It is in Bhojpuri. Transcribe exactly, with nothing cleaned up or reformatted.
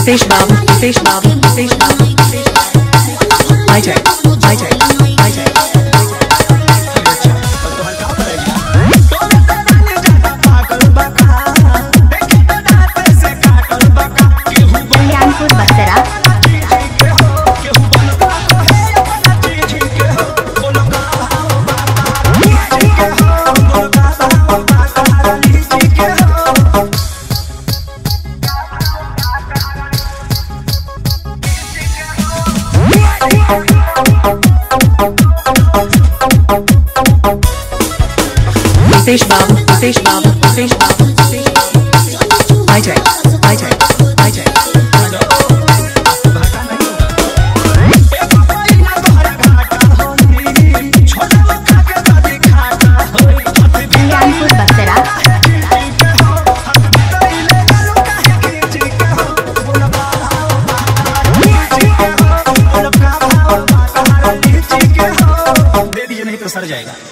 Fish Bob, Fish Bob, Fish Bob, Fish Bob. I take, I take, I take. Fish Bob, Fish Bob, Fish Bob, Fish Bob. I take, I take, I take. दे दीजिए नहीं तो सर जाएगा।